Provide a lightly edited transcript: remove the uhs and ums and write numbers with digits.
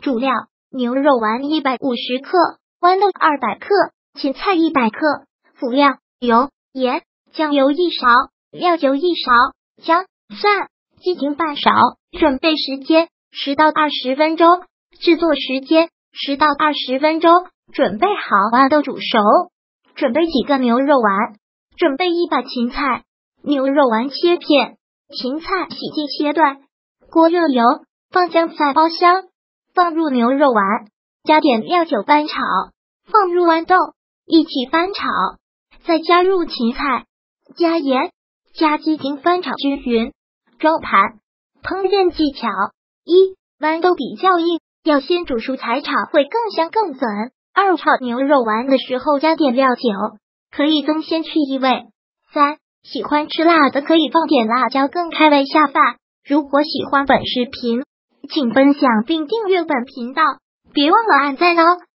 主料：牛肉丸150克，豌豆200克，芹菜100克。辅料：油、盐、酱油1勺，料酒1勺，姜、蒜、鸡精半勺。准备时间10到20分钟，制作时间10到20分钟。准备好豌豆煮熟，准备几个牛肉丸，准备1把芹菜，牛肉丸切片，芹菜洗净切断。锅热油，放姜菜爆香，放入牛肉丸，加点料酒翻炒，放入豌豆，一起翻炒，再加入芹菜，加盐，加鸡精翻炒均匀。装盘。烹饪技巧：一、豌豆比较硬，要先煮熟才炒会更香更粉。2、炒牛肉丸的时候加点料酒，可以增鲜去异味。3、喜欢吃辣的可以放点辣椒，更开胃下饭。如果喜欢本视频，请分享并订阅本频道，别忘了按赞哦。